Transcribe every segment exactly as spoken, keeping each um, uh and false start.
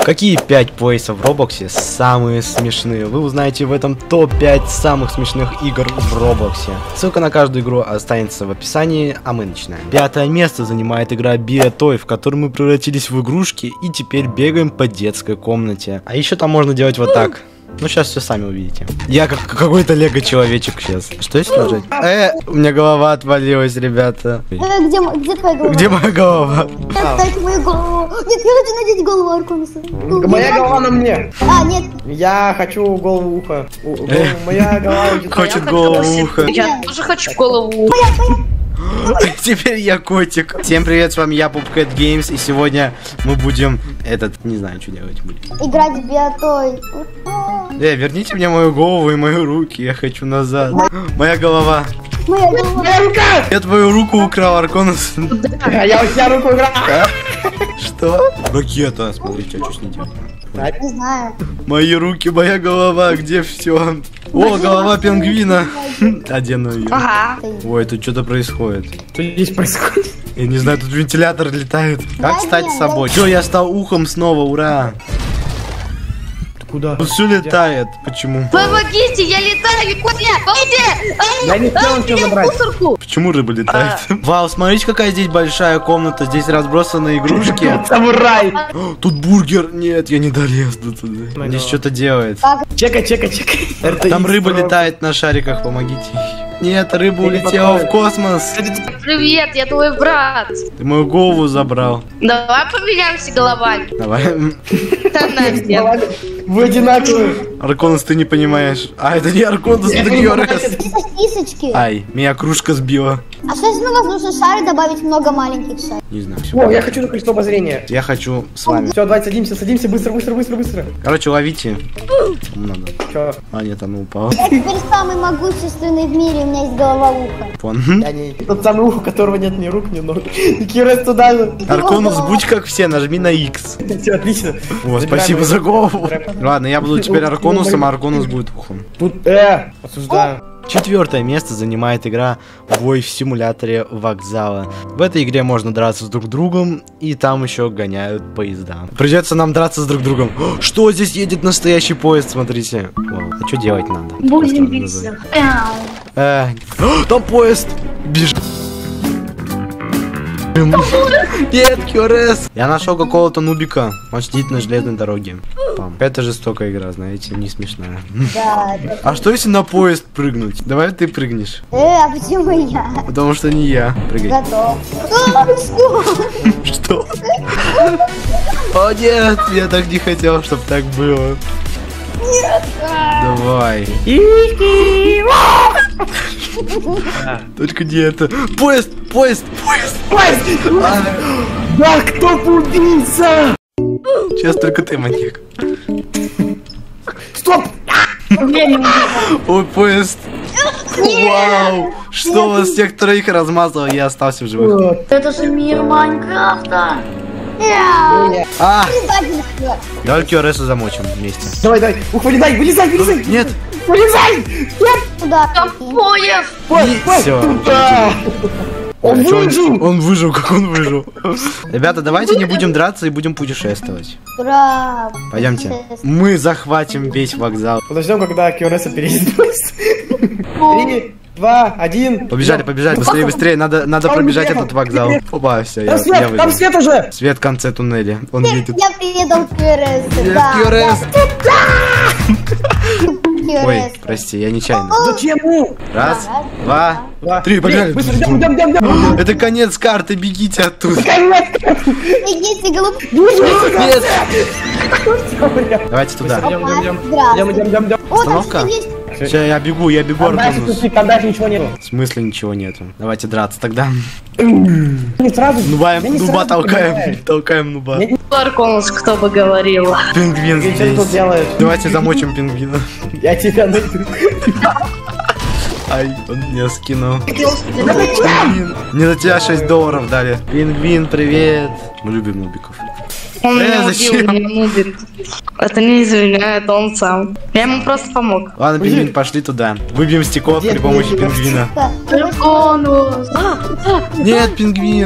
Какие пять поясов в Роблоксе самые смешные? Вы узнаете в этом топ пять самых смешных игр в Роблоксе. Ссылка на каждую игру останется в описании, а мы начинаем. Пятое место занимает игра Биотой, в которой мы превратились в игрушки и теперь бегаем по детской комнате. А еще там можно делать вот так. Ну, сейчас все сами увидите. Я как какой-то лего-человечек сейчас. Что если нажать? Э, у меня голова отвалилась, ребята. Э, где, где твоя голова? Где моя голова? Дайте мою голову. Нет, я хочу надеть голову Арконуса. Моя голова на мне. А, нет. Я хочу голову уха. Моя голова хочет голову уха. Я тоже хочу голову уха. Теперь я котик. Всем привет, с вами я, Pupcat Games, и сегодня мы будем этот, не знаю, что делать будем. Играть в Биотой. Э, верните мне мою голову и мои руки, я хочу назад. Моя голова. Моя голова. Моя рука! Я твою руку украл, Арконус. Я у тебя руку украл. Что? Ракета, смотрите, а что с ней делать? Не знаю. Мои руки, моя голова, где все? О, голова пингвина. Одену ее. Ага. Ой, тут что-то происходит. Что здесь происходит? Я не знаю, тут вентилятор летает. Как стать собой? Все, я стал ухом снова, ура. Куда? Тут все летает. Почему? Помогите, я летаю, куда? Помогите! Я не хотел ничего забрать. Почему рыба летает? Вау, смотрите, какая здесь большая комната. Здесь разбросаны игрушки. Самурай! Тут бургер. Нет, я не долез до туда. Здесь что-то делает. Чекай, чекай, чекай. Там рыба летает на шариках, помогите. Нет, рыба улетела в космос. Привет, я твой брат. Ты мою голову забрал. Давай поменяемся головами. Давай. Да нафиг. Вы одинаковые. Арконус, ты не понимаешь. А, это не Арконус, это Кьорес. Сосисочки. Ай, меня кружка сбила. А что если на воздушный шар добавить много маленьких шаров? Не знаю. О, я хочу на колесо обозрения. Я хочу с вами. Все, давай садимся, садимся, быстро, быстро, быстро, быстро. Короче, ловите. Кому надо. Че? А, нет, оно упало. Я теперь самый могущественный в мире, у меня есть голова уха. Вон. Я не... Тот самый ухо, у которого нет ни рук, ни ног. И Кирес туда же. Арконус, будь как все, нажми на X. Все, отлично. О, спасибо за голову. Ладно, я буду теперь Арконусом, а Арконус будет ухом. Тут, э, осуждаю. Четвертое место занимает игра «Бой в симуляторе вокзала». В этой игре можно драться с друг другом, и там еще гоняют поезда. Придется нам драться с друг другом. О, что здесь едет настоящий поезд, смотрите. Вау, а что делать надо? Будем биться. Э, о, там поезд! Бежит. Нет, Кьорес! Я нашел какого-то нубика. Он сидит на железной дороге. Пам. Это жестокая игра, знаете, не смешная. Да, да. А что если на поезд прыгнуть? Давай ты прыгнешь. Э, а почему я? Потому что не я. Прыгай. Готов. А, что? Что? О нет, я так не хотел, чтобы так было. Нет. Давай. Только не это. Поезд, поезд, поезд, поезд. А, Да, кто убийца? сейчас только ты, маньяк. Стоп! Ой, поезд. Вау. Что вас всех троих размазало, я остался в живых. Это же мир Майнкрафта. А, Предательство. давай Кьоресу замочим вместе. Давай, давай, ух, вылезай, вылезай, вылезай! Нет. Вылезай! Куда? Там поезд. Ой, ой, Всё. туда! Он А чё выжил! Он выжил, как он выжил. Ребята, давайте не будем драться и будем путешествовать. Ура. Пойдемте. Мы захватим весь вокзал. Подождем, когда Киореса переедет. Три, два, один. Побежали, побежали, быстрее, быстрее. Надо, надо Он пробежать уехал. этот вокзал. Опа, все, я, Там я свет, выиграл. там свет уже! Свет в конце туннеля. Он едет. Я предал Кьореса. Нет, Да, Кьорес. да. Кьорес. Ой, прости, я нечаянно. Зачем? Раз, два, Два, три, побежали. Быстро, идем, идем, идем, идем. Это конец карты, бегите оттуда. Бегите, голубки. Нет. Давайте туда. Идем, идем, идем. Здравствуй. Идем, идем, идем, идем. О, там Остановка? что есть? Сейчас я бегу, я бегу, Там дальше Арконус. тупик, там дальше ничего нету. В смысле ничего нету? Давайте драться тогда. Не сразу. Нуба, Я не нуба сразу толкаем, понимаю. толкаем нуба. Я не- Арконус, кто бы говорил. Пингвин Ты что тут здесь. делаешь? Давайте замочим пингвина. Я тебя найду. Ай, он меня скинул. Пингвин. Мне за тебя шесть долларов дали. Пингвин, привет. Мы любим нубиков. Он Э, меня убил, зачем? меня нубит. Это не извиняет, он сам. Я ему просто помог. Ладно, пингвин, пошли туда. Выбьем стеков при помощи пингвина. Драконус. А, а. Нет, пингвин.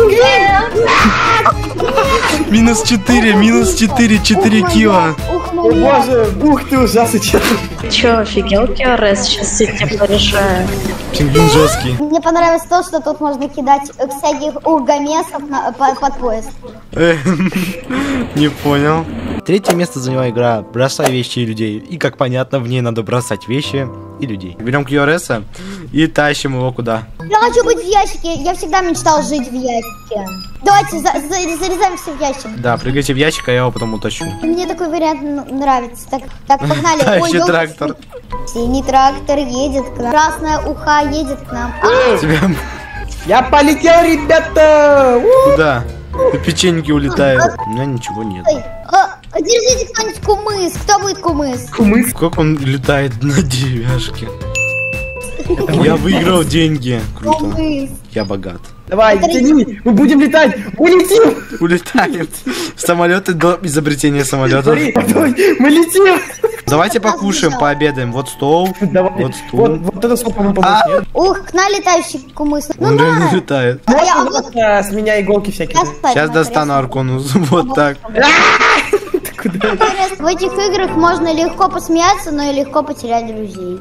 Минус четыре, минус четыре, четыре кило. Ух, О боже, ух ты ужасный человек. Чё, офигел, Киорес? Сейчас я тебя порешаю. Пингвин жесткий. Мне понравилось то, что тут можно кидать э, всяких ургамесов на- по- под поезд. Э, Не понял. Третье место заняла игра «Бросай вещи и людей». И, как понятно, в ней надо бросать вещи и людей. Берем Кьюреса и тащим его куда? Я хочу быть в ящике. Я всегда мечтал жить в ящике. Давайте за- за- зарезаем все в ящик. Да, прыгайте в ящик, а я его потом утащу. Мне такой вариант н- нравится. Так, так погнали. Да, Ой, еще ёлки. трактор. Синий трактор едет к нам. Красная уха едет к нам. А, Тебя Я полетел, ребята! У! куда? И печеньки улетают. У меня ничего нет. ой, а, держите кто-нибудь кумыс. Кто будет кумыс? Кумыс. Как он летает на деревяшке? Я выиграл деньги. Круто. Кумыс. Я богат. Давай, тяни, мы будем летать! Улетим! Улетаем. Самолеты до изобретения самолетов. Смотри, давай, мы летим! Давайте покушаем, пообедаем. Вот стол, Давай. вот Вот, стул. вот это сколько мы А. получим. Ух, к нам летающий кумыс. Ну Он реально на. летает. А я Вот, вот вот, а, с меня иголки всякие. я ставлю Сейчас на достану кресло. Арконус. Вот так. Куда? В этих играх можно легко посмеяться, но и легко потерять друзей.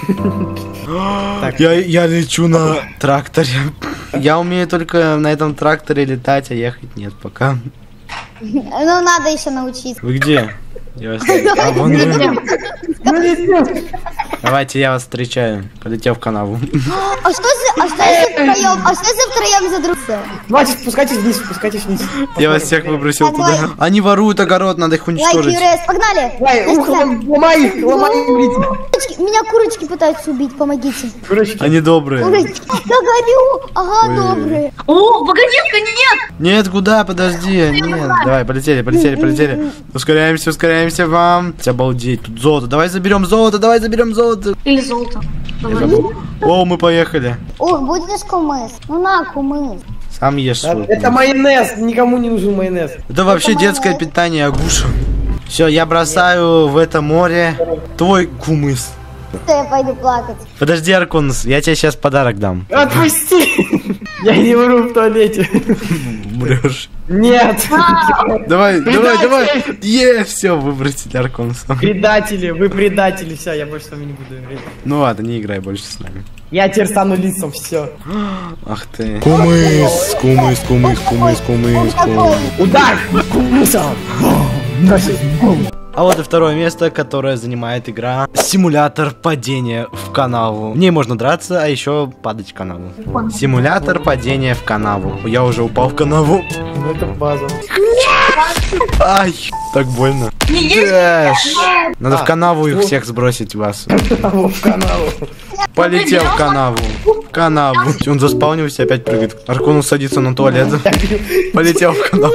Я, я лечу на тракторе. Я умею только на этом тракторе летать, а ехать нет пока. Ну, надо еще научиться. Вы где? Я вас... А, вон вы. Мы летим! Давайте я вас встречаю. Полетел в канаву. А что за... А что если втроем? А что если втроем задружиться? Давайте, спускайтесь вниз, спускайтесь вниз. Я вас всех выбросил Так, давай. туда. Они воруют огород, надо их Давай, уничтожить. Кьюрес, погнали! Давай, ух, Настя, лом- ломай их, ломай их, улетим. курочки- меня курочки пытаются убить, помогите. Курочки. Они добрые. Курочки, я горю! Ага, Ой. добрые. О, погоди-ка, нет! Нет, куда? Подожди. Нет. Давай, полетели, полетели, полетели. Ускоряемся, ускоряемся вам. Обалдеть, тут золото. Давай заберем золото, давай заберем золото. Или золото. Я забыл. О, мы поехали. Ух, будешь кумыс? Ну на, кумыс. Сам ешь свой. Это майонез, никому не нужен майонез. Это вообще детское питание, Агуша. Все, я бросаю в это море твой кумыс. Что я пойду плакать? Подожди, Арконус, я тебе сейчас подарок дам. Отпусти! Я не вру в туалете. Умрешь. Нет! Давай, давай, Предатель! давай. Е, все, выбросили Арконуса. Предатели, вы предатели, все, я больше с вами не буду играть. Ну ладно, не играй больше с нами. Я теперь стану лицом, все. Ах ты. Кумыс, кумыс, кумыс, кумыс, кумыс, кумыс. Удар! Кумысом! А вот и второе место, которое занимает игра симулятор падения в канаву. В ней можно драться, а еще падать в канаву. Симулятор падения в канаву. Я уже упал в канаву. Ну это база. Ай, так больно. Трэш. Надо в канаву их всех сбросить вас. В канаву. Полетел в канаву. В канаву. Он заспаунился, опять прыгает. Арконус садится на туалет. Полетел в канаву.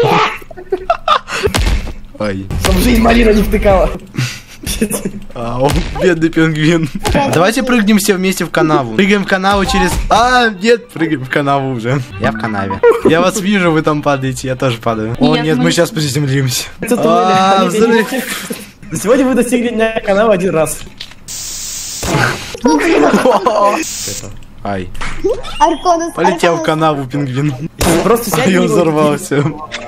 Ай. Чтоб жизнь малина не втыкала. Ау, бедный пингвин. Давайте прыгнем все вместе в канаву. Прыгаем в канаву через... А, нет, прыгаем в канаву уже. Я в канаве. Я вас вижу, вы там падаете, я тоже падаю. О, Нет, нет, мы- мы сейчас приземлимся. Это А, туннель. взрыв. Сегодня вы достигли дня канала один раз. Ай, Арконус, полетел в Арконус. канаву пингвин. Просто сядь Ай, и он его- взорвался.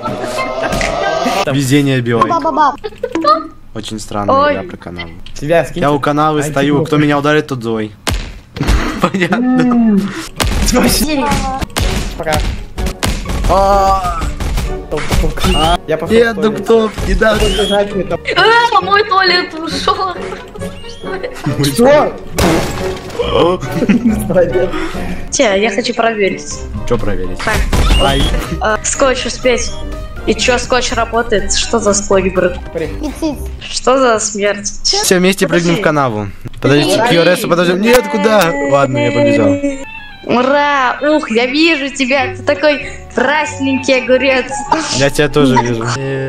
Везение Билайк. Ба-ба-ба. Очень странная Ой. игра про канаву. Тебя скинь. Я у канавы Ай, стою, чего? кто меня ударит, тот злой. Понятно. Пока. А, Я пошел. Нет, ну кто? Не да. А, мой туалет ушел. Что? Те, я хочу проверить. Что проверить? Так, Ай. а, скотч успеть. И чё, скотч работает? Что за скотч, брат? Пициц. Что за смерть? Все вместе прыгнем в канаву. Подождите, Ай. Кьюреса, подождем. Нет, куда? Ладно, я побежал. Ура! Ух, я вижу тебя! Ты такой красненький огурец. Я тебя тоже вижу.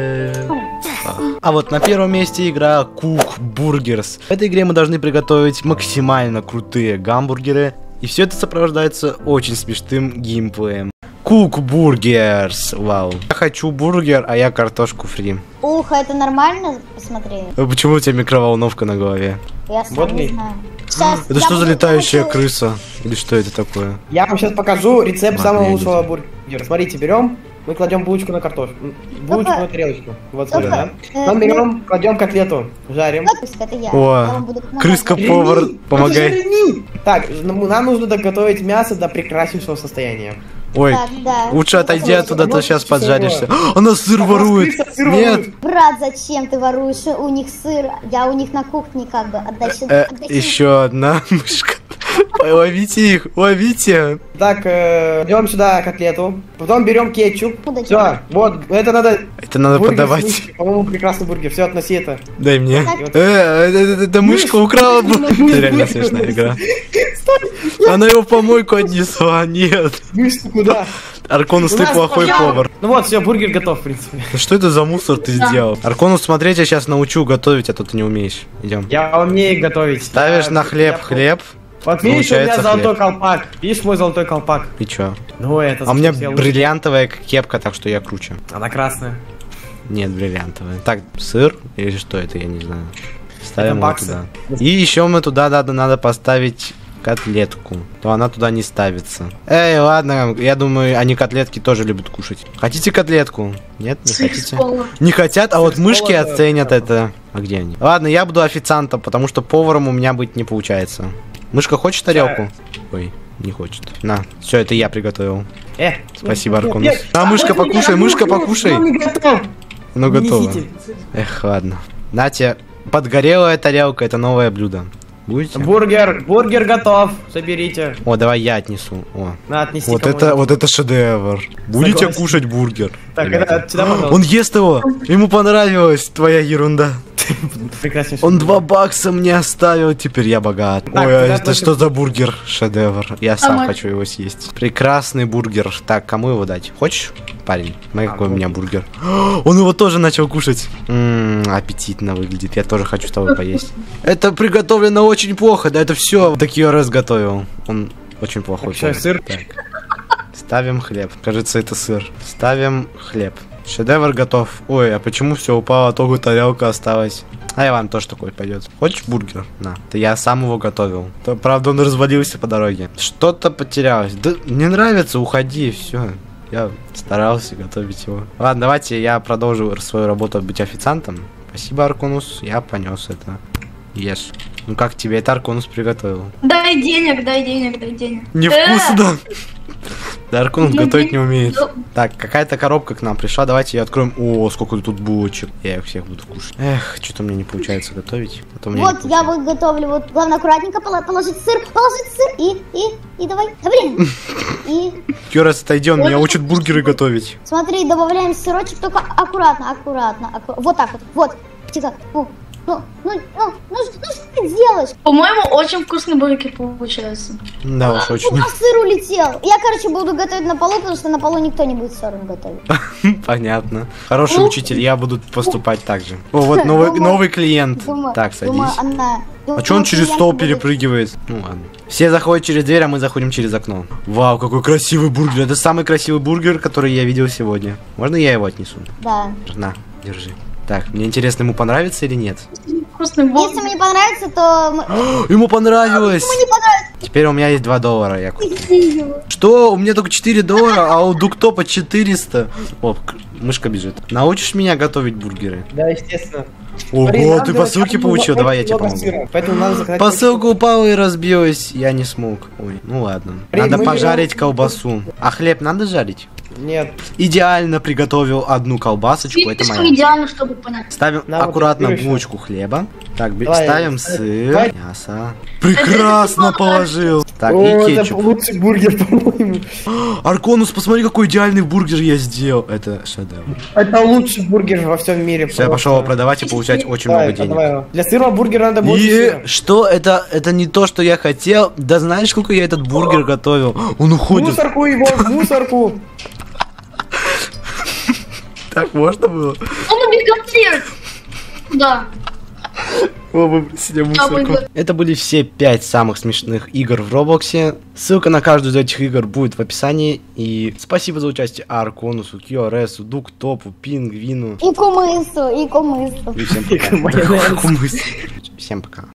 А вот на первом месте игра Cook Burgers. В этой игре мы должны приготовить максимально крутые гамбургеры. И все это сопровождается очень смешным геймплеем. Кук бургерс. Вау. Я хочу бургер, а я картошку фри. Ух, это нормально? Посмотри. А почему у тебя микроволновка на голове? Я сам Вот не и- знаю. Сейчас, Это я что за буду летающая думать, крыса? Или что это такое? Я вам сейчас покажу рецепт Ладно, самого я лучшего не бургера. Смотрите, берем, мы кладем булочку на картошку. Булочку Только- на тарелочку. Вот только, сюда, да? э, Потом ну- берем, кладем котлету, жарим. Вот, пусть это я. Я вам О, буду помогать. крыска-повар, помогай. Жирни! Так, ну, нам нужно доготовить мясо до прекраснейшего состояния. Ой, Так, да. лучше отойди Вот, оттуда, а то вот, сейчас всё поджаришься. равно. Она сыр А у вас ворует. крыса сыр Нет. ворует. Брат, зачем ты воруешь? У них сыр, я у них на кухне как бы. Отдай сюда. Э, отдай сюда. еще одна мышка. Ой, ловите их, ловите. Так, э, берем сюда котлету, потом берем кетчуп. Куда Все, вот, это надо... Это надо бургер с подавать. мышкой. По-моему, прекрасный бургер. Все, относи это. Дай мне. Так. Э, э, эта мышка украла бургер. Это реально смешная игра. Она его в помойку отнесла, нет. Мышку куда? Арконус, У ты нас плохой пожар. повар. Ну вот, все, бургер готов, в принципе. Ну что это за мусор ты сделал? Арконус, смотреть, я сейчас научу готовить, а то ты не умеешь. Идем. Я умею готовить. Ставишь Я- на хлеб я- хлеб. Вот видишь, у меня Получается золотой хлеб. колпак. Видишь мой золотой колпак? И чё? Ну это... А у меня совсем бриллиантовая кепка, так что я круче. лучше. Она красная. Нет, бриллиантовая. Так, сыр или что это, я не знаю. Ставим Это его баксы. туда. И еще мы туда надо, надо поставить котлетку. То она туда не ставится. Эй, ладно, я думаю, они котлетки тоже любят кушать. Хотите котлетку? Нет, не Сыр с хотите? пола. Не хотят, а вот с мышки пола, да, оценят да. это. А где они? Ладно, я буду официантом, потому что поваром у меня быть не получается. Мышка хочет тарелку? Ой, не хочет. На, все, это я приготовил. Э, Спасибо, нет, Арконус. нет. А, мышка, вот покушай, я мышка, готов, покушай. он не готов. Ну, готово. Несите. Эх, ладно. Нате, подгорелая тарелка, это новое блюдо. Будете? Бургер, бургер готов. Соберите. О, давай я отнесу. О. На, отнести Вот кому-нибудь. это, вот это шедевр. Будете Согласен. кушать бургер? Так, ребята? это сюда, пожалуйста. Он ест его. Ему понравилась твоя ерунда. Прекраснейший. Он два бакса мне оставил, теперь я богат. Так, Ой, а куда это относим? что за бургер? Шедевр. Я сам мы- хочу его съесть. Прекрасный бургер. Так, кому его дать? Хочешь, парень? Смотри, А, какой у ну. меня бургер. Он его тоже начал кушать. Ммм, аппетитно выглядит. Я тоже хочу с тобой поесть. Это приготовлено очень плохо. Да это все такие раз готовил. Он очень плохой. Так, что, повар. сыр? Так. Ставим хлеб. Кажется, это сыр. Ставим хлеб. Шедевр готов. Ой, а почему все упало, только тарелка осталась? А я вам тоже такой пойдет. Хочешь бургер? На. Это я сам его готовил. То, правда, он развалился по дороге. Что-то потерялось. Да не нравится, уходи, все. Я старался готовить его. Ладно, давайте я продолжу свою работу быть официантом. Спасибо, Арконус. Я понес это. Ешь. Ну как тебе это Арконус приготовил? Дай денег, дай денег, дай денег. Э, Невкусно! Да, Арконус Ну, готовить не умеет. ну. Так, какая-то коробка к нам пришла, давайте ее откроем. О, сколько тут булочек. Я их всех буду кушать. Эх, что-то мне не получается готовить. А то у меня не Вот, я получается. вот готовлю. Вот, главное аккуратненько пола- положить сыр, положить сыр и, и, и давай. Да блин. И Кёрас, отойди, он меня учит бургеры готовить. смотри, добавляем сырочек, только аккуратно, аккуратно. акку- Вот так вот, вот. Тихо. Ну, ну, ну, ну, ну, ш- ну что ты делаешь? По-моему, очень вкусный бургер получается. Да уж, очень. А сыр улетел. Я, короче, буду готовить на полу, потому что на полу никто не будет сыром готовить. Понятно. Хороший Ну. учитель, я буду поступать так же. О, вот новый, Думаю- новый клиент. Думаю, Так, садись. думаю, она... А чё он через стол будет? перепрыгивает? Ну ладно. Все заходят через дверь, а мы заходим через окно. Вау, какой красивый бургер. Это самый красивый бургер, который я видел сегодня. Можно я его отнесу? Да. На, держи. Так, мне интересно, ему понравится или нет? Вкусный Если бургер. мне понравится, то... мы- Ему понравилось! Ему не понравится. Теперь у меня есть два доллара, я куплю. Что? У меня только четыре доллара, а у Дуктопа четыреста. О, к- мышка бежит. Научишь меня готовить бургеры? Да, естественно. Ого, Смотри, нам ты надо посылки заказать получил? много- Давай я тебе много помогу. сыра, Поэтому надо заказать... Посылка упала и разбилась, я не смог. Ой, ну ладно. Блин, Надо мы пожарить берем- колбасу. А хлеб надо жарить? Нет. Идеально приготовил одну колбасочку, это Слишком моя. идеально, чтобы понять. Ставим На, вот аккуратно теперь ещё. булочку хлеба. Так, бе- Давай, ставим ставь. сыр, Давай. мясо. Прекрасно положил. Так, О, и это кетчуп. лучший бургер, по-моему. Арконус, посмотри, какой идеальный бургер я сделал. Это шедевр. Это лучший бургер во всем мире. Все, я пошел его продавать и получать очень Давай, много денег. давай его. Для сырного бургера надо больше И сыра. что это? Это не то, что я хотел. Да знаешь, сколько я этот бургер готовил? Он уходит. Мусорку его, в мусорку. Так можно было? Он убегает. Да. О, выбросили мусорку. Это были все пять самых смешных игр в Роблоксе. Ссылка на каждую из этих игр будет в описании. И спасибо за участие Арконусу, Кьюаресу, Дуктопу, Пингвину. И Кумысу, и Кумысу. И всем пока. И Майонез. Кумыс. Всем пока.